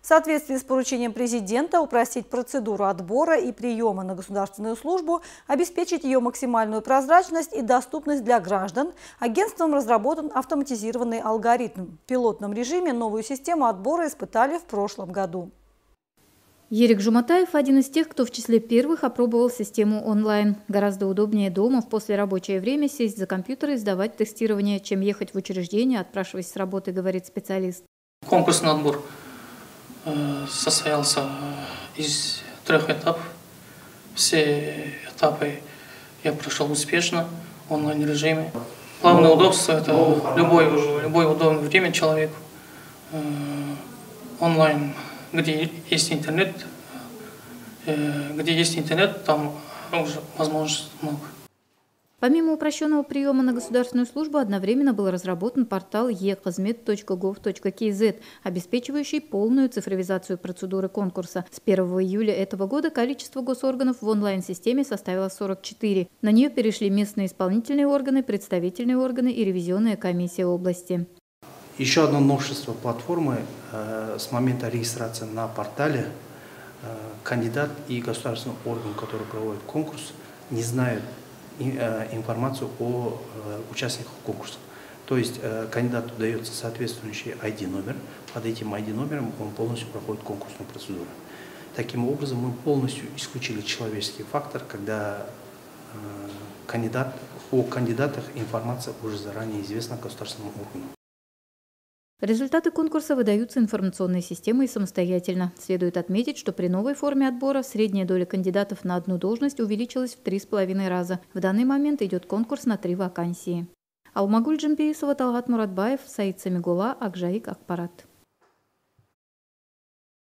В соответствии с поручением президента упростить процедуру отбора и приема на государственную службу, обеспечить ее максимальную прозрачность и доступность для граждан, агентством разработан автоматизированный алгоритм. В пилотном режиме новую систему отбора испытали в прошлом году. Ерик Жуматаев – один из тех, кто в числе первых опробовал систему онлайн. Гораздо удобнее дома в послерабочее время сесть за компьютер и сдавать тестирование, чем ехать в учреждение, отпрашиваясь с работы, говорит специалист. Конкурсный отбор состоялся из 3 этапов. Все этапы я прошел успешно в онлайн-режиме. Главное удобство – это любое удобное время человеку. Онлайн, где есть интернет, там уже возможностей много. Помимо упрощенного приема на государственную службу, одновременно был разработан портал e-казмет.gov.kz, обеспечивающий полную цифровизацию процедуры конкурса. С 1 июля этого года количество госорганов в онлайн-системе составило 44. На нее перешли местные исполнительные органы, представительные органы и ревизионная комиссия области. Еще одно новшество платформы с момента регистрации на портале кандидат и государственный орган, который проводит конкурс, не знают информацию о участниках конкурса. То есть кандидату дается соответствующий ID-номер. Под этим ID-номером он полностью проходит конкурсную процедуру. Таким образом, мы полностью исключили человеческий фактор, когда о кандидатах информация уже заранее известна государственному органу. Результаты конкурса выдаются информационной системой самостоятельно. Следует отметить, что при новой форме отбора средняя доля кандидатов на одну должность увеличилась в 3,5 раза. В данный момент идет конкурс на 3 вакансии. Алмагуль Джампиисова, Талгат Муратбаев, Саид Самигула, Акжаик Акпарат.